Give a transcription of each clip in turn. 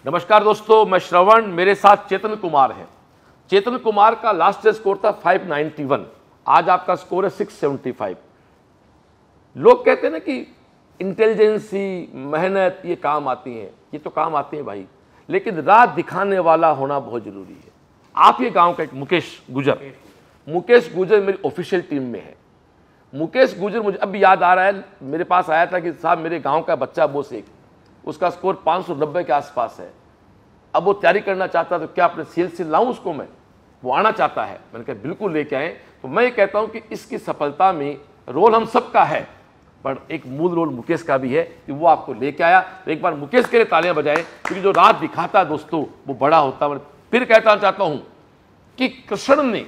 नमस्कार दोस्तों, मैं श्रवण, मेरे साथ चेतन कुमार है। चेतन कुमार का लास्ट ईयर स्कोर था 591, आज आपका स्कोर है 675। लोग कहते हैं ना कि इंटेलिजेंसी, मेहनत ये काम आती हैं, ये तो काम आती है भाई, लेकिन राह दिखाने वाला होना बहुत जरूरी है। आप ये गांव का एक मुकेश गुजर मेरी ऑफिशियल टीम में है। मुकेश गुजर मुझे अब भी याद आ रहा है, मेरे पास आया था कि साहब मेरे गांव का बच्चा बोस एक, उसका स्कोर 590 के आसपास है, अब वो तैयारी करना चाहता है, तो क्या अपने सीएल से लाऊं उसको मैं? वो आना चाहता है। मैंने कहा बिल्कुल लेके आए। तो मैं ये कहता हूं कि इसकी सफलता में रोल हम सबका है, पर एक मूल रोल मुकेश का भी है कि वो आपको लेके आया। तो एक बार मुकेश के लिए तालियां बजाएं, क्योंकि जो राह दिखाता है दोस्तों वो बड़ा होता है। फिर कहता चाहता हूं कि कृष्ण ने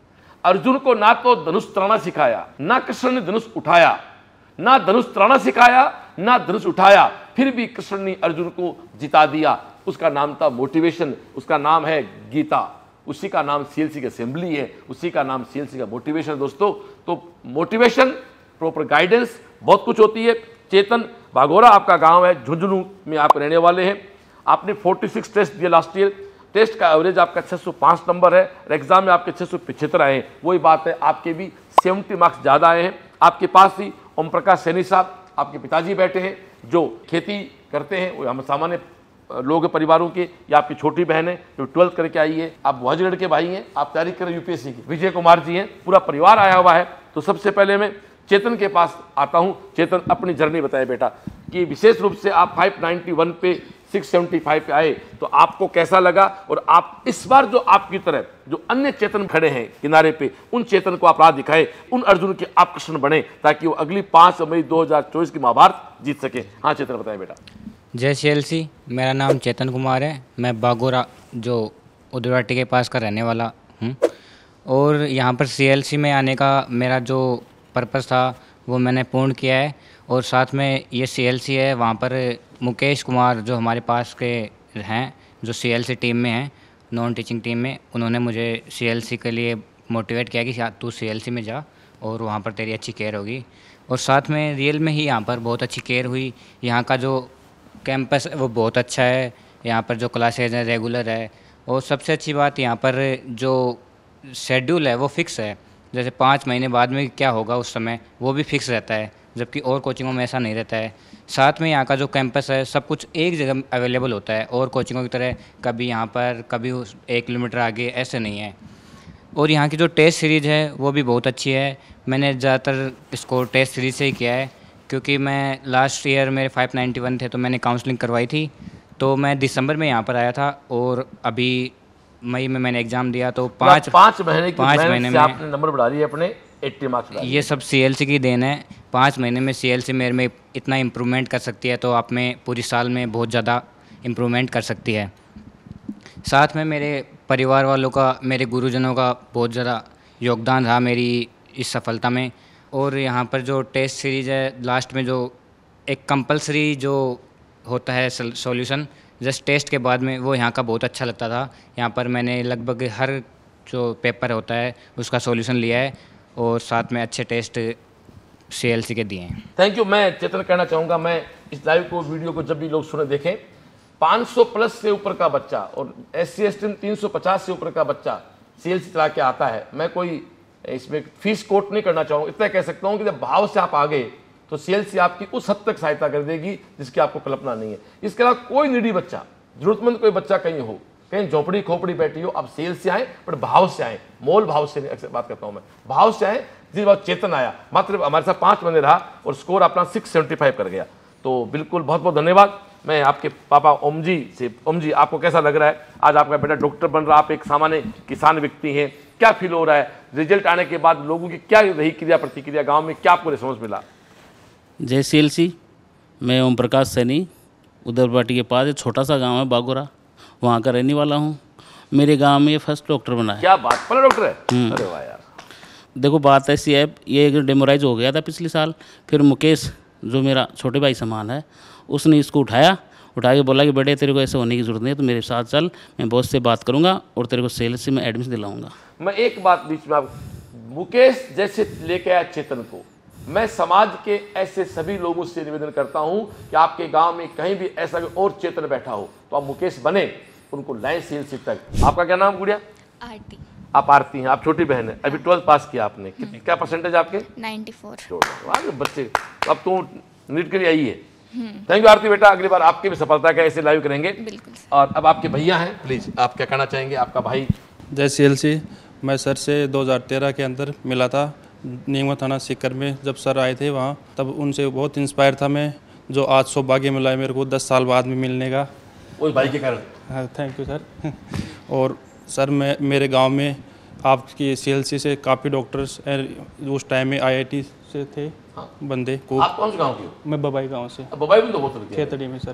अर्जुन को ना तो धनुष तराना सिखाया, ना कृष्ण ने धनुष उठाया, ना धनुष तराना सिखाया, ना धनुष उठाया, फिर भी कृष्ण ने अर्जुन को जिता दिया। उसका नाम था मोटिवेशन, उसका नाम है गीता, उसी का नाम सीएलसी की असेंबली है, उसी का नाम सीएलसी का मोटिवेशन है दोस्तों। तो मोटिवेशन, प्रॉपर गाइडेंस, बहुत कुछ होती है। चेतन, बागोरा आपका गांव है, झुंझुनू में आप रहने वाले हैं। आपने 46 टेस्ट दिए लास्ट ईयर, टेस्ट का एवरेज आपका 605 नंबर है, और एग्जाम में आपके 675 आए हैं। वही बात है, आपके भी 70 मार्क्स ज़्यादा आए हैं। आपके पास ही ओम प्रकाश सैनी साहब, आपके पिताजी बैठे हैं, जो खेती करते हैं, वो हम सामान्य लोग परिवारों के, या आपकी छोटी बहन है जो 12th करके आई है, आप वजगढ़ के भाई हैं, आप तैयारी करें यूपीएससी की। विजय कुमार जी हैं, पूरा परिवार आया हुआ है। तो सबसे पहले मैं चेतन के पास आता हूं। चेतन, अपनी जर्नी बताए बेटा, कि विशेष रूप से आप 591 पे 675 पे आए, तो आपको कैसा लगा? और आप इस बार जो आपकी तरह जो अन्य चेतन खड़े हैं किनारे पे, उन चेतन को आप राह दिखाए, उन अर्जुन के आप कृष्ण बने, ताकि वो अगली 5 मई 2024 की महाभारत जीत सके। हाँ चेतन, बताए बेटा। जय सीएलसी, मेरा नाम चेतन कुमार है। मैं बागोरा जो उदयवाटी के पास का रहने वाला हूँ, और यहाँ पर सीएलसी में आने का मेरा जो पर्पस था वो मैंने पूर्ण किया है। और साथ में ये सीएलसी है, वहाँ पर मुकेश कुमार जो हमारे पास के हैं, जो सीएलसी टीम में हैं, नॉन टीचिंग टीम में, उन्होंने मुझे सीएलसी के लिए मोटिवेट किया कि तू सीएलसी में जा और वहाँ पर तेरी अच्छी केयर होगी। और साथ में रियल में ही यहाँ पर बहुत अच्छी केयर हुई। यहाँ का जो कैंपस है वो बहुत अच्छा है, यहाँ पर जो क्लासेज हैं रेगुलर है, और सबसे अच्छी बात यहाँ पर जो शेड्यूल है वो फिक्स है। जैसे 5 महीने बाद में क्या होगा उस समय वो भी फिक्स रहता है, जबकि और कोचिंगों में ऐसा नहीं रहता है। साथ में यहाँ का जो कैंपस है सब कुछ एक जगह अवेलेबल होता है, और कोचिंगों की तरह कभी यहाँ पर कभी 1 किलोमीटर आगे ऐसे नहीं है। और यहाँ की जो टेस्ट सीरीज़ है वो भी बहुत अच्छी है। मैंने ज़्यादातर स्कोर टेस्ट सीरीज़ से ही किया है, क्योंकि मैं लास्ट ईयर मेरे 591 थे, तो मैंने काउंसलिंग करवाई थी। तो मैं दिसंबर में यहाँ पर आया था, और अभी मई में मैंने एग्ज़ाम दिया। तो 5 महीने में आपने नंबर बढ़ा लिए अपने 80 मार्क्स। ये सब सीएलसी की देन है। 5 महीने में सीएलसी मेरे में इतना इम्प्रूवमेंट कर सकती है, तो आप में पूरी साल में बहुत ज़्यादा इम्प्रूवमेंट कर सकती है। साथ में मेरे परिवार वालों का, मेरे गुरुजनों का बहुत ज़्यादा योगदान रहा मेरी इस सफलता में। और यहाँ पर जो टेस्ट सीरीज़ है, लास्ट में जो एक कंपलसरी जो होता है सॉल्यूशन जस्ट टेस्ट के बाद में, वो यहाँ का बहुत अच्छा लगता था। यहाँ पर मैंने लगभग हर जो पेपर होता है उसका सॉल्यूशन लिया है, और साथ में अच्छे टेस्ट सीएलसी के दिए हैं। Thank you. मैं चेतन कहना चाहूँगा, मैं इस लाइव को, वीडियो को जब भी लोग सुने देखें, 500 प्लस से ऊपर का बच्चा और SC ST 350 से ऊपर का बच्चा सीएलसी चला के आता है। मैं कोई इसमें फीस कोट नहीं करना चाहूँगा, इतना कह सकता हूँ कि जब भाव से आप आ गए तो सीएलसी आपकी उस हद तक सहायता कर देगी जिसकी आपको कल्पना नहीं है। इसके अलावा कोई नीडी बच्चा, जरूरतमंद कोई बच्चा कहीं हो, कहीं झोपड़ी खोपड़ी बैठी हो, आप सीएलसी आए, पर भाव से आए, मोल भाव से नहीं, बात करता हूँ मैं, भाव से आए। जिस बात चेतन आया, मात्र हमारे साथ 5 महीने रहा और स्कोर अपना 675 कर गया। तो बिल्कुल बहुत बहुत धन्यवाद। मैं आपके पापा ओम जी से, ओम जी आपको कैसा लग रहा है? आज आपका बेटा डॉक्टर बन रहा, आप एक सामान्य किसान व्यक्ति हैं, क्या फील हो रहा है? रिजल्ट आने के बाद लोगों की क्या रही क्रिया प्रतिक्रिया, गांव में क्या आपको रिस्पॉन्स मिला? जय सीएलसी, मैं ओम प्रकाश सैनी, उदयवाटी के पास एक छोटा सा गांव है बागोरा, वहाँ का रहने वाला हूँ। मेरे गांव में ये फर्स्ट डॉक्टर बना है। क्या बात, पहला डॉक्टर है? अरे वाह यार। देखो बात ऐसी है, ये डेमोराइज हो गया था पिछले साल, फिर मुकेश जो मेरा छोटे भाई समान है, उसने इसको उठा के बोला कि बेटे तेरे को ऐसे होने की जरूरत नहीं है, तो मेरे साथ चल, मैं बॉस से बात करूंगा और तेरे को सीएलसी में एडमिशन दिलाऊंगा। मैं एक बात बीच में, आप मुकेश जैसे लेके आया चेतन को, मैं समाज के ऐसे सभी लोगों से निवेदन करता हूं कि आपके गांव में कहीं भी ऐसा और चेतन बैठा हो तो आप मुकेश बने, उनको लाएं CLC तक। आपका क्या नाम गुड़िया? आरती। आप आरती हैं, आप छोटी बहन है, अभी 12th पास किया आपने, क्या परसेंटेज आपके? 94। बच्चे, अब तो नीट के लिए आई है। थैंक यू आरती बेटा, अगली बार आपकी भी सफलता का ऐसे लाइव करेंगे। बिल्कुल। और अब आपके भैया हैं, प्लीज आप क्या कहना चाहेंगे? आपका भाई। जय CLC। मैं सर से 2013 के अंदर मिला था नीमवा थाना सीकर में, जब सर आए थे वहाँ, तब उनसे बहुत इंस्पायर था मैं, जो आज सौभाग्य मिला है मेरे को 10 साल बाद में मिलने का। वही भाई के कारण। हाँ, थैंक यू सर। और सर मेरे गांव में आपकी CLC से काफ़ी डॉक्टर्स उस टाइम में IIT से थे। हाँ। बंदे को। आप कौन से गांव के हो? मैं बबाई गांव से। बबाई में तो बहुत खेतड़ी में सर।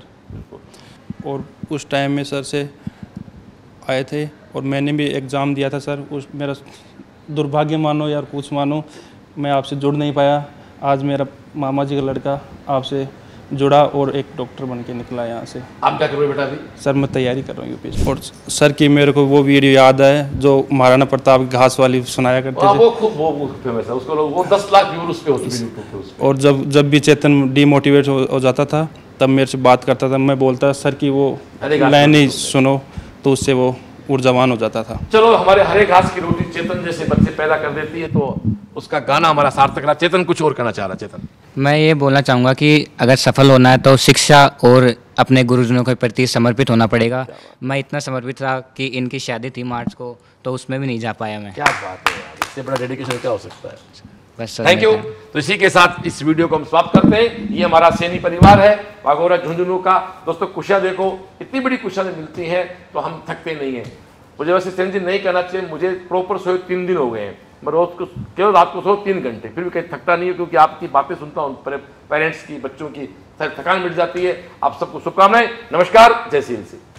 और उस टाइम में सर से आए थे और मैंने भी एग्ज़ाम दिया था सर। उस मेरा दुर्भाग्य मानो या कुछ मानो, मैं आपसे जुड़ नहीं पाया। आज मेरा मामा जी का लड़का आपसे जुड़ा और एक डॉक्टर बन के निकला यहाँ से। आप क्या कर रहे हो बेटा अभी? सर मैं तैयारी कर रहा हूँ UPSC। और सर की मेरे को वो वीडियो याद है जो महाराणा प्रताप घास वाली सुनाया करते थे। वो फेमस है, उसको वो 10 लाख व्यूज उस पे होते हैं। और जब भी चेतन डिमोटिवेट हो जाता था तब मेरे से बात करता था, मैं बोलता सर की वो लाइन नहीं सुनो तो उससे वो ऊर्जावान हो जाता था। चलो, हमारे हरे घास की रोटी चेतन जैसे बच्चे पैदा कर देती है, तो उसका गाना हमारा सार्थक रहा। चेतन कुछ और कहना चाह रहा। चेतन, मैं ये बोलना चाहूँगा कि अगर सफल होना है तो शिक्षा और अपने गुरुजनों के प्रति समर्पित होना पड़ेगा। मैं इतना समर्पित था कि इनकी शादी थी मार्च को, तो उसमें भी नहीं जा पाया मैं। क्या बात है यार, इससे बड़ा डेडिकेशन क्या हो सकता है। बस थैंक यू। तो इसी के साथ इस वीडियो को हम समाप्त करते हैं। ये हमारा सैनी परिवार है बागोरा झुंझुनू का। दोस्तों, खुशियाँ देखो, इतनी बड़ी खुशियाँ मिलती हैं तो हम थकते नहीं हैं। मुझे वैसे सैनी जी नहीं कहना चाहिए, मुझे प्रॉपर सोए 3 दिन हो गए हैं। मैं रोज को केवल रात को सो 3 घंटे, फिर भी कहीं थकता नहीं है, क्योंकि आपकी बातें सुनता हूँ, पेरेंट्स की, बच्चों की थकान मिट जाती है। आप सबको शुभकामनाएं। नमस्कार, जय CLC।